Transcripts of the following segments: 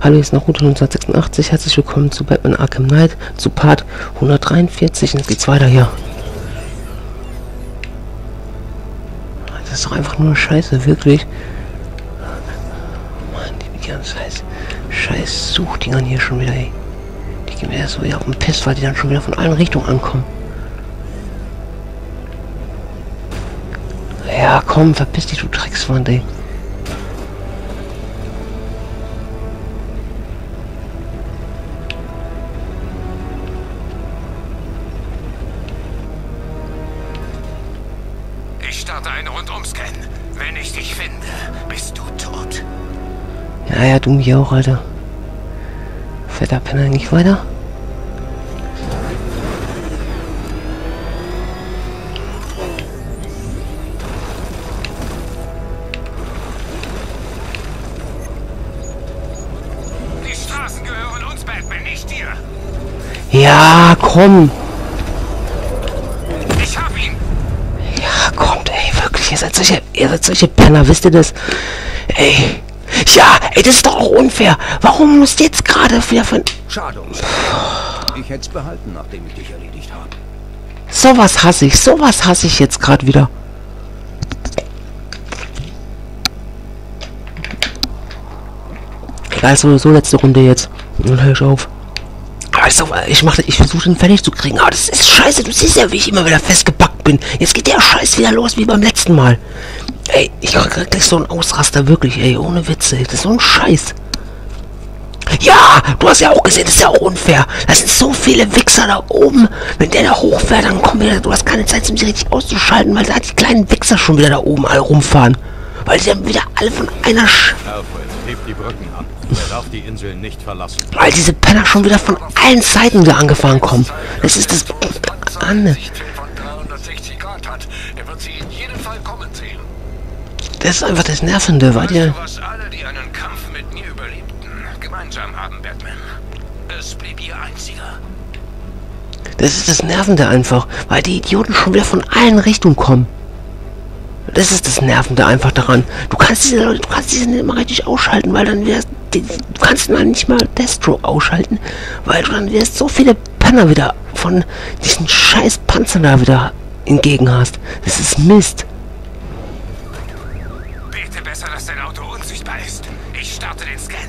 Hallo, hier ist noch Route 1986. Herzlich willkommen zu Batman Arkham Knight, zu Part 143. Und jetzt geht's weiter hier. Das ist doch einfach nur Scheiße, wirklich. Mann, die ganzen Scheiß Suchdingern hier schon wieder, ey. Die gehen mir so wieder auf den Piss, weil die dann schon wieder von allen Richtungen ankommen. Ja, komm, verpiss dich, du Dreckswand, ey. Ich starte einen Rundumscan. Wenn ich dich finde, bist du tot. Ja, du mich auch, Alter. Fetter Penner, nicht weiter? Die Straßen gehören uns, Batman, nicht dir. Ja, komm. Ich hab ihn. Ja, kommt, ey, wirklich, ihr seid solche Penner, wisst ihr das? Ey, ja, ey, das ist doch auch unfair. Warum musst du jetzt gerade wieder von... Schade ums Ich hätte es behalten, nachdem ich dich erledigt habe. Sowas hasse ich jetzt gerade wieder. Egal, so letzte Runde jetzt. Dann hör ich auf. Also, ich versuche den fertig zu kriegen, aber das ist scheiße. Du siehst ja, wie ich immer wieder festgepackt bin. Jetzt geht der Scheiß wieder los wie beim letzten Mal. Ey, ich krieg gleich so einen Ausraster, wirklich, ey, ohne Witze. Das ist so ein Scheiß. Ja, du hast ja auch gesehen, das ist ja auch unfair. Das sind so viele Wichser da oben. Wenn der da hochfährt, dann kommen wieder, du hast keine Zeit, um sie richtig auszuschalten, weil da die kleinen Wichser schon wieder da oben alle rumfahren. Weil die dann wieder alle von einer Alfred, heb die Brücken ab. Er darf die Insel nicht verlassen. Weil diese Penner schon wieder von allen Seiten wieder angefahren kommen. Das ist das... Anne. Von 360 Grad hat. Er wird sie in jedem Fall kommen sehen. Das ist einfach das Nervende, weil die... Was alle, die einen Kampf mit mir überlebten, gemeinsam haben, Batman. Es blieb ihr einziger. Das ist das Nervende einfach, weil die Idioten schon wieder von allen Richtungen kommen. Das ist das Nervende einfach daran. Du kannst diese Leute, nicht immer richtig ausschalten, weil dann wirst du kannst dann nicht mal Deathstroke ausschalten, weil du dann wirst so viele Penner wieder von diesen scheiß Panzern da wieder entgegen hast. Das ist Mist. Bete besser, dass dein Auto unsichtbar ist. Ich starte den Scan.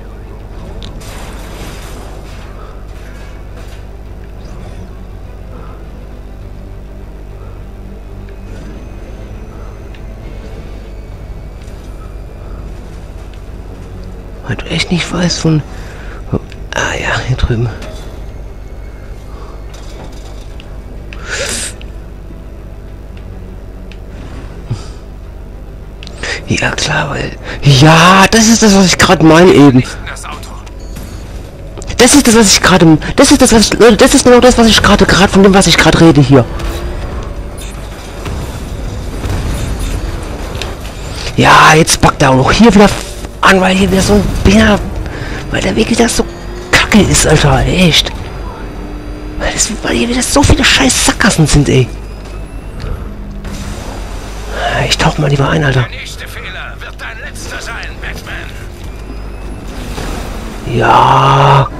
Weil du echt nicht weißt von... Ah ja, hier drüben. Ja klar, weil... Ja, das ist das, was ich gerade meine eben. Das Auto. Das ist das, was ich gerade... Das ist das, was ich... Leute, das ist genau das, was ich gerade von dem, was ich gerade rede hier. Ja, jetzt packt er auch noch hier wieder an, weil hier wieder so ein Bär... Weil der Weg wieder so kacke ist, Alter, echt. Weil hier wieder so viele scheiß Sackgassen sind, ey. Ich tauche mal lieber ein, Alter. Der nächste Fehler wird dein letzter sein, Batman. Ja.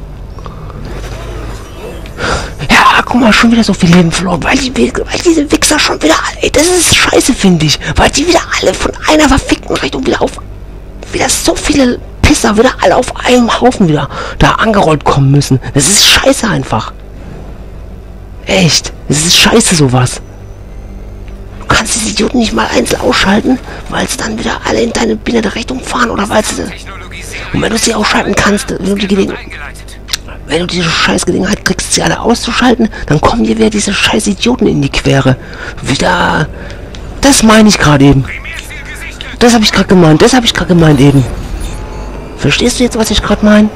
Ja, guck mal, schon wieder so viel Leben verloren, weil diese Wichser schon wieder... Ey, das ist scheiße, finde ich. Weil die wieder alle von einer verfickten Richtung wieder so viele Pisser wieder alle auf einem Haufen wieder da angerollt kommen müssen. Das ist scheiße einfach. Echt. Das ist scheiße, sowas. Du kannst diese Idioten nicht mal einzeln ausschalten, weil es dann wieder alle in deine binäre Richtung fahren oder weil sie... Und wenn du sie ausschalten kannst, wenn du diese scheiß Gelegenheit kriegst, sie alle auszuschalten, dann kommen dir wieder diese scheiß Idioten in die Quere. Wieder... Das meine ich gerade eben. Das habe ich gerade gemeint, eben. Verstehst du jetzt, was ich gerade meine?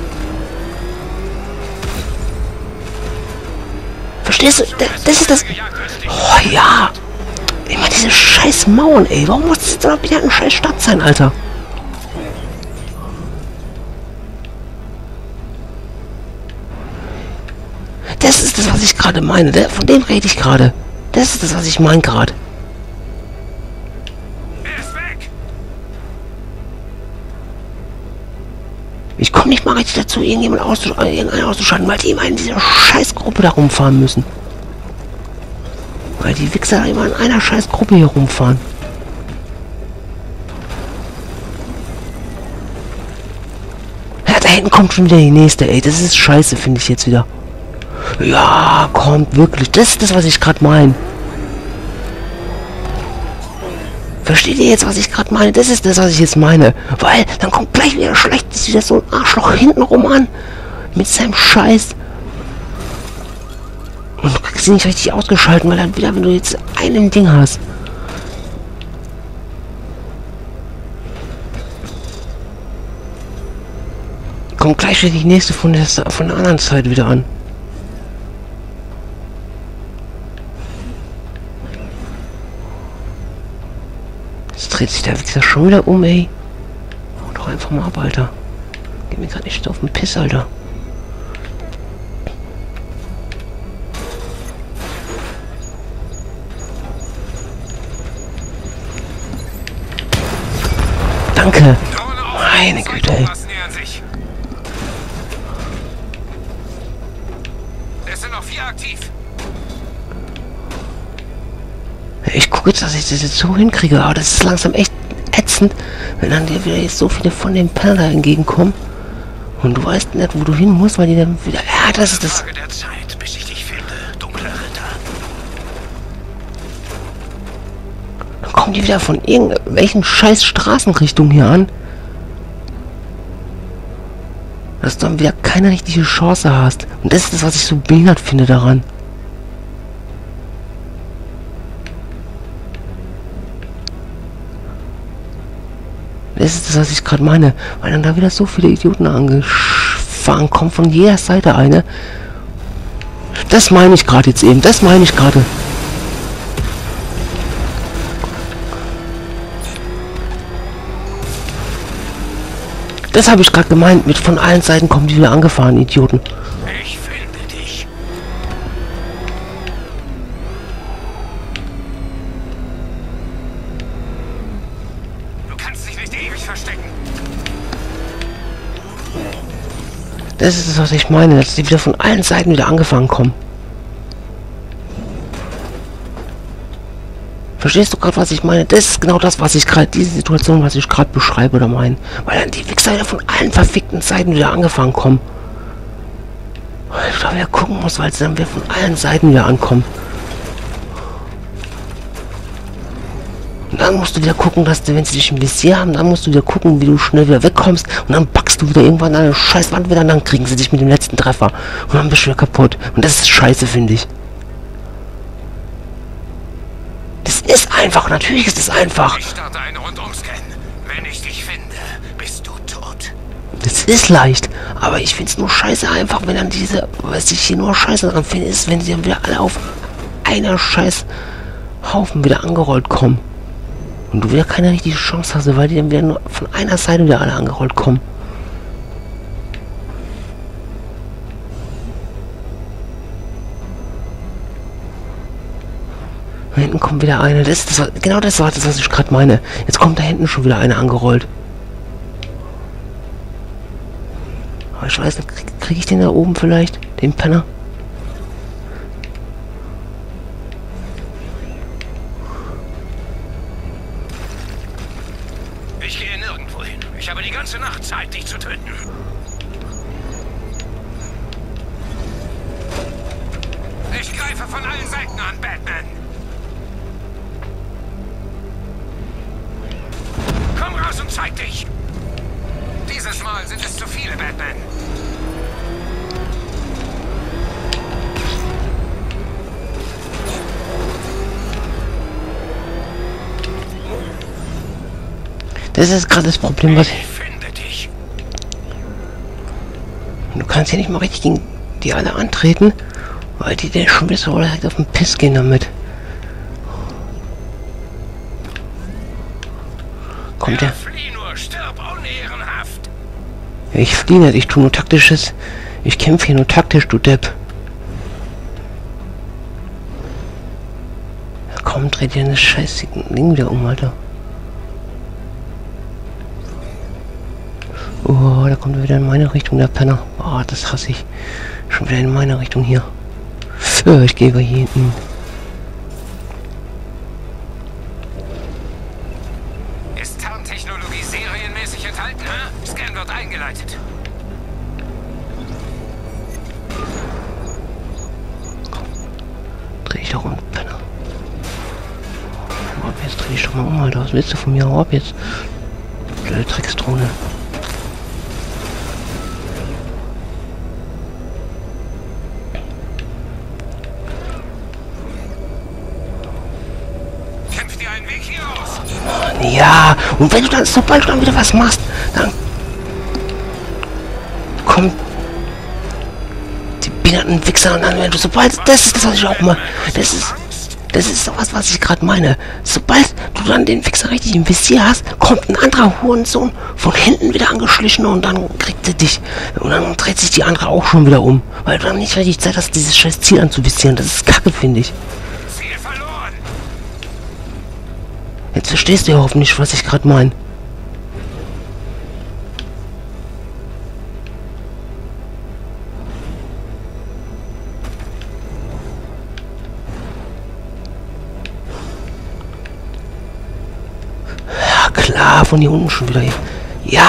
Verstehst du? Das ist das... Oh ja. Immer diese scheiß Mauern, ey. Warum muss das jetzt aber wieder eine scheiß Stadt sein, Alter? Das ist das, was ich gerade meine. Von dem rede ich gerade. Das ist das, was ich meine gerade. Ich komme nicht mal richtig dazu, irgendeinen auszuschalten, weil die immer in dieser Scheißgruppe da rumfahren müssen. Weil die Wichser immer in einer Scheißgruppe hier rumfahren. Ja, da hinten kommt schon wieder die nächste, ey. Das ist scheiße, finde ich jetzt wieder. Ja, kommt wirklich. Das ist das, was ich gerade meine. Versteht ihr jetzt, was ich gerade meine? Das ist das, was ich jetzt meine. Weil, dann kommt gleich wieder schlecht, ist wieder so ein Arschloch hintenrum an. Mit seinem Scheiß. Und du kriegst sie nicht richtig ausgeschalten, weil dann wieder, wenn du jetzt einen Ding hast. Kommt gleich wieder die nächste von der anderen Seite wieder an. Jetzt dreht sich der Wichser schon wieder um, ey. Hau doch einfach mal ab, Alter. Geh mir gerade nicht auf den Piss, Alter. Danke. Meine Güte, ey. Es sind noch 4 aktiv. Ich gucke jetzt, dass ich das jetzt so hinkriege, aber das ist langsam echt ätzend, wenn dann dir wieder jetzt so viele von den Perlen da entgegenkommen und du weißt nicht, wo du hin musst, weil die dann wieder... Ja, das ist das... Frage der Zeit, bis ich dich finde, dunkler Ritter. Dann kommen die wieder von irgendwelchen scheiß Straßenrichtungen hier an, dass du dann wieder keine richtige Chance hast. Und das ist das, was ich so behindert finde daran. Das ist das, was ich gerade meine. Weil dann da wieder so viele Idioten angefahren kommen, von jeder Seite eine. Das meine ich gerade jetzt eben. Das meine ich gerade. Das habe ich gerade gemeint. Mit von allen Seiten kommen die wieder angefahren, Idioten. Ich finde dich. Du kannst dich nicht ewig verstecken. Das ist das, was ich meine. Dass die wieder von allen Seiten wieder angefangen kommen. Verstehst du gerade, was ich meine? Das ist genau das, was ich gerade, diese Situation, was ich gerade beschreibe oder meine. Weil dann die Wichser wieder von allen verfickten Seiten wieder angefangen kommen. Weil du da wieder gucken musst, weil sie dann wieder von allen Seiten wieder ankommen. Und dann musst du wieder gucken, dass du, wenn sie dich im Visier haben, dann musst du wieder gucken, wie du schnell wieder wegkommst. Und dann backst du wieder irgendwann an eine scheiß Wand wieder und dann kriegen sie dich mit dem letzten Treffer. Und dann bist du wieder kaputt. Und das ist scheiße, finde ich. Das ist einfach, natürlich ist es einfach. Ich starte einen Rundumscan. Wenn ich dich finde, bist du tot. Das ist leicht, aber ich finde es nur scheiße einfach, wenn dann diese, was ich hier nur scheiße dran finde, ist, wenn sie dann wieder alle auf einer scheiß Haufen wieder angerollt kommen. Und du wieder keine richtige Chance hast, weil die dann wieder nur von einer Seite wieder alle angerollt kommen. Da hinten kommt wieder eine. Genau das war das, was ich gerade meine. Jetzt kommt da hinten schon wieder eine angerollt. Aber ich weiß nicht, krieg ich den da oben vielleicht? Den Penner? Ich gehe nirgendwo hin. Ich habe die ganze Nacht Zeit, dich zu töten. Ich greife von allen Seiten an, Batman. Komm raus und zeig dich. Dieses Mal sind es zu viele, Batman. Das ist gerade das Problem, was... Ich finde dich. Du kannst hier nicht mal richtig gegen die alle antreten, weil die dir schon wieder so direkt auf den Piss gehen damit. Kommt der? Flieh nur, stirb unehrenhaft. Ja, ich fliehe nicht, ich tue nur taktisches. Ich kämpfe hier nur taktisch, du Depp. Ja, komm, dreh dir eine scheiße Ding wieder um, Alter. Oh, da kommt er wieder in meine Richtung, der Penner. Oh, das hasse ich. Schon wieder in meine Richtung hier. Ich gehe über hier hinten. Ist Tarntechnologie serienmäßig enthalten, hä? Scan wird eingeleitet. Dreh ich doch um, Penner. Oh, jetzt dreh ich doch mal um, Alter. Was willst du von mir? Hau jetzt. Blöde Drecksdrohne. Kämpft ihr einen Weg hier raus? Ja, und wenn du dann, sobald du dann wieder was machst, dann kommt die behinderten Wichser und dann, wenn du, sobald, das ist das, was ich auch mal, das ist sowas, was ich gerade meine. Sobald du dann den Wichser richtig im Visier hast, kommt ein anderer Hurensohn von hinten wieder angeschlichen und dann kriegt er dich. Und dann dreht sich die andere auch schon wieder um, weil du dann nicht richtig Zeit hast, dieses scheiß Ziel anzuvisieren. Das ist kacke, finde ich. Ziel verloren. Jetzt verstehst du ja hoffentlich, was ich gerade meine. Ja, klar, von hier unten schon wieder hier. Ja!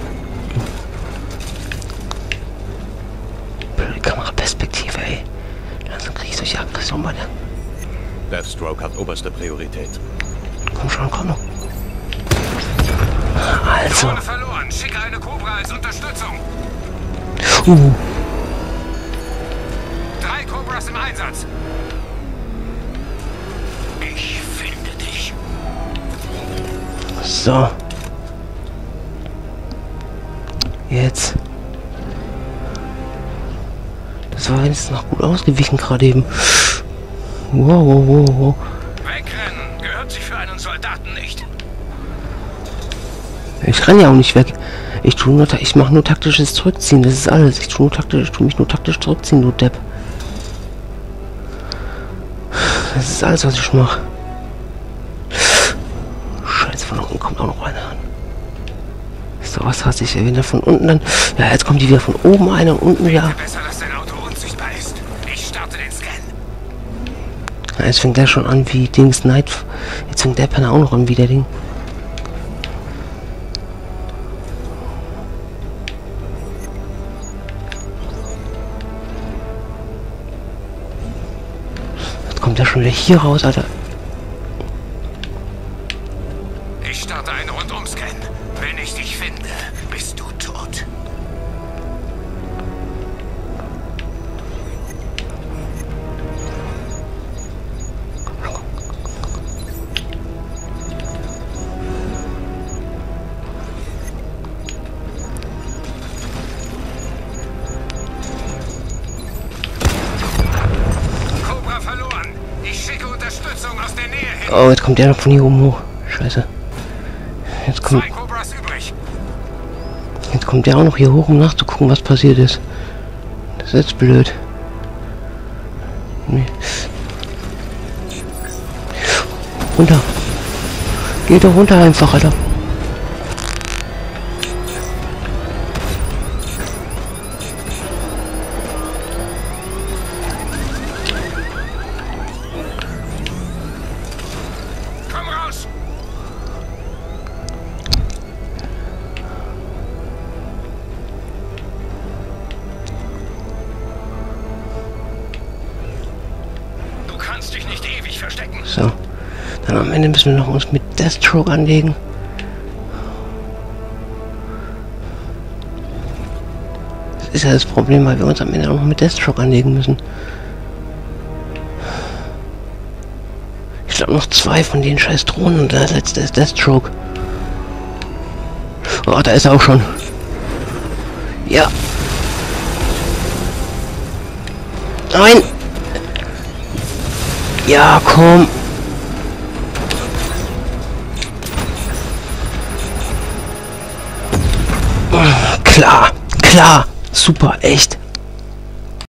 Blöde Kameraperspektive, ey. Langsam krieg ich solche Aggression bei der. Deathstroke hat oberste Priorität. Komm schon, komm noch. Also. Drohne verloren. Schicke eine Cobra als Unterstützung. 3 Cobras im Einsatz. Ich finde dich. So. Jetzt. Das war wenigstens noch gut ausgewichen gerade eben. Wow. Wegrennen gehört sich für einen Soldaten nicht. Ich renn ja auch nicht weg. Ich mache nur taktisches Zurückziehen. Das ist alles. Ich tu mich nur taktisch zurückziehen, du Depp. Das ist alles, was ich mache. Scheiße, von unten kommt auch noch einer an. So, was hasse ich? Wenn der von unten dann... Ja, jetzt kommt die wieder von oben eine und unten wieder... Besser, dass dein Auto unsichtbar ist. Ich starte den Scan. Ja, jetzt fängt der schon an wie Dings Night. Jetzt fängt der Penner auch noch an wie der Ding. Jetzt kommt der schon wieder hier raus, Alter. Ich starte einen Rundum-Scan. Wenn ich dich finde, bist du tot. Cobra verloren. Ich schicke Unterstützung aus der Nähe hin. Oh, jetzt kommt der noch von hier oben hoch. Scheiße. Jetzt 2 Cobras übrig. kommt der auch noch hier hoch, um nachzugucken, was passiert ist. Das ist jetzt blöd. Nee. Runter. Geh doch runter einfach, Alter. Komm raus. Du kannst dich nicht ewig verstecken. So. Dann am Ende müssen wir noch uns mit Deathstroke anlegen. Das ist ja das Problem, weil wir uns am Ende auch noch mit Deathstroke anlegen müssen. Ich glaube noch 2 von den scheiß Drohnen und das letzte ist Deathstroke. Oh, da ist er auch schon. Ja. Nein. Ja, komm. Klar, klar, super, echt.